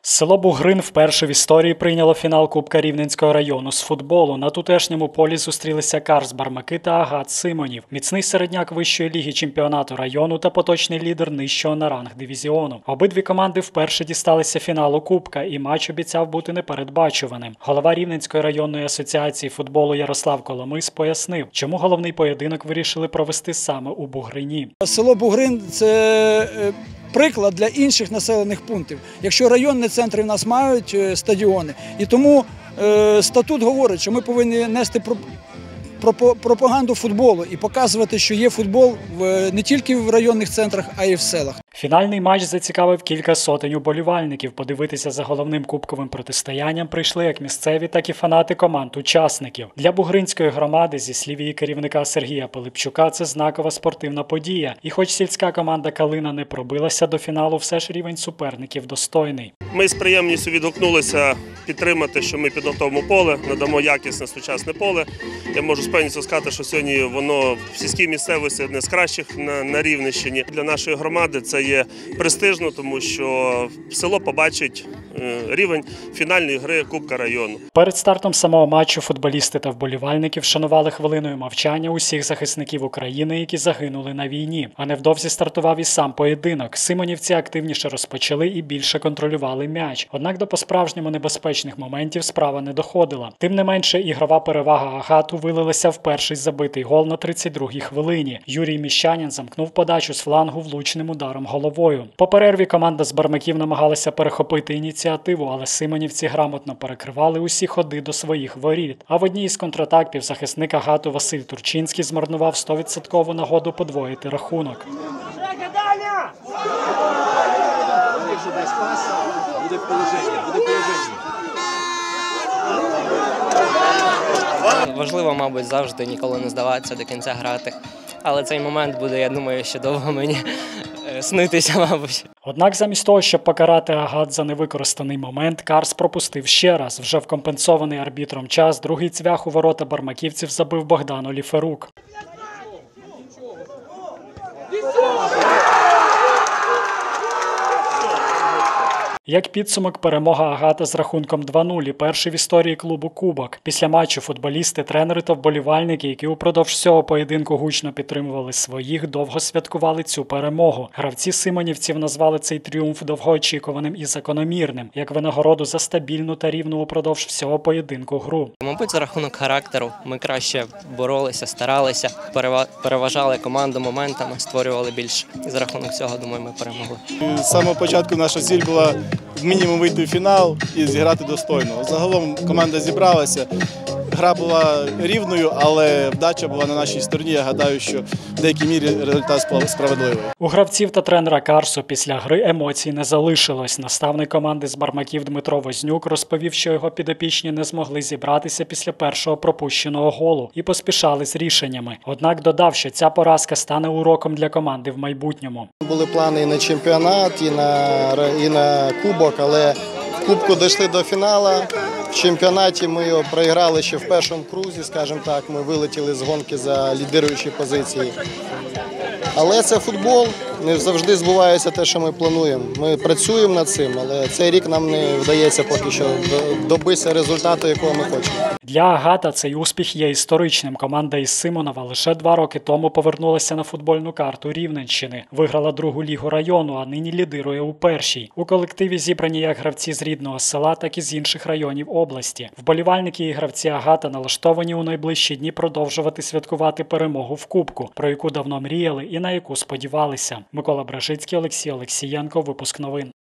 Село Бугрин вперше в історії прийняло фінал Кубка Рівненського району з футболу. На тутешньому полі зустрілися Карс Бармаки та Агат Симонів. Міцний середняк вищої ліги чемпіонату району та поточний лідер нижчого на ранг дивізіону. Обидві команди вперше дісталися фіналу Кубка, і матч обіцяв бути непередбачуваним. Голова Рівненської районної асоціації футболу Ярослав Коломис пояснив, чому головний поєдинок вирішили провести саме у Бугрині. Село Бугрин – це приклад для інших населених пунктів. Якщо районні центри в нас мають стадіони, і тому статут говорить, що ми повинні нести пропаганду футболу і показувати, що є футбол не тільки в районних центрах, а й в селах. Фінальний матч зацікавив кілька сотень уболівальників. Подивитися за головним кубковим протистоянням прийшли як місцеві, так і фанати команд-учасників. Для бугринської громади, зі слів її керівника Сергія Пилипчука, це знакова спортивна подія. І хоч сільська команда «Калина» не пробилася до фіналу, все ж рівень суперників достойний. Ми з приємністю відгукнулися підтримати, що ми підготовимо поле, надамо якісне сучасне поле. Я можу з певністю сказати, що сьогодні воно в сільській місцевості одне з кращих на Рівненщині. Для нашої громади це є престижно, тому що село побачить рівень фінальної гри Кубка району. Перед стартом самого матчу футболісти та вболівальники вшанували хвилиною мовчання усіх захисників України, які загинули на війні. А невдовзі стартував і сам поєдинок. Симонівці активніше розпочали і більше контролювали м'яч. Однак до по-справжньому небезпечних моментів справа не доходила. Тим не менше, ігрова перевага Агату вилилася в перший забитий гол на 32-й хвилині. Юрій Міщанін замкнув подачу з флангу влучним ударом головою. По перерві команда з Бармаків намагалася перехопити ініціативу, але симонівці грамотно перекривали усі ходи до своїх воріт. А в одній із контратак півзахисник Агату Василь Турчинський змарнував 100% нагоду подвоїти рахунок. Важливо, мабуть, завжди ніколи не здаватися, до кінця грати. Але цей момент буде, я думаю, ще довго мені снитися, мабуть. Однак замість того, щоб покарати Агат за невикористаний момент, Карс пропустив ще раз. Вже в компенсований арбітром час другий цвях у ворота бармаківців забив Богдан Оліферук. Як підсумок, перемога Агата з рахунком 2-0, перший в історії клубу кубок. Після матчу футболісти, тренери та вболівальники, які упродовж всього поєдинку гучно підтримували своїх, довго святкували цю перемогу. Гравці симонівців назвали цей тріумф довгоочікуваним і закономірним, як винагороду за стабільну та рівну упродовж всього поєдинку гру. Мабуть, за рахунок характеру ми краще боролися, старалися, переважали команду моментами, створювали більше. І за рахунок цього, думаю, ми перемогли. З самого початку наша ціль була мінімум вийти в фінал і зіграти достойно. Загалом команда зібралася, гра була рівною, але вдача була на нашій стороні. Я гадаю, що в деякій мірі результат справедливий. У гравців та тренера Карсу після гри емоцій не залишилось. Наставник команди з Бармаків Дмитро Вознюк розповів, що його підопічні не змогли зібратися після першого пропущеного голу і поспішали з рішеннями. Однак додав, що ця поразка стане уроком для команди в майбутньому. Були плани і на чемпіонат, і на кубок, але в кубку дійшли до фіналу. В чемпіонаті ми його проіграли ще в першому крузі, скажімо так, ми вилетіли з гонки за лідируючі позиції. Але це футбол, не завжди збувається те, що ми плануємо. Ми працюємо над цим, але цей рік нам не вдається поки що добитися результату, якого ми хочемо. Для Агата цей успіх є історичним. Команда із Симонова лише 2 роки тому повернулася на футбольну карту Рівненщини. Виграла другу лігу району, а нині лідирує у першій. У колективі зібрані як гравці з рідного села, так і з інших районів області. Вболівальники і гравці Агата налаштовані у найближчі дні продовжувати святкувати перемогу в Кубку, про яку давно мріяли і на яку сподівалися. Микола Бражицький, Олексій Олексієнко, випуск новин.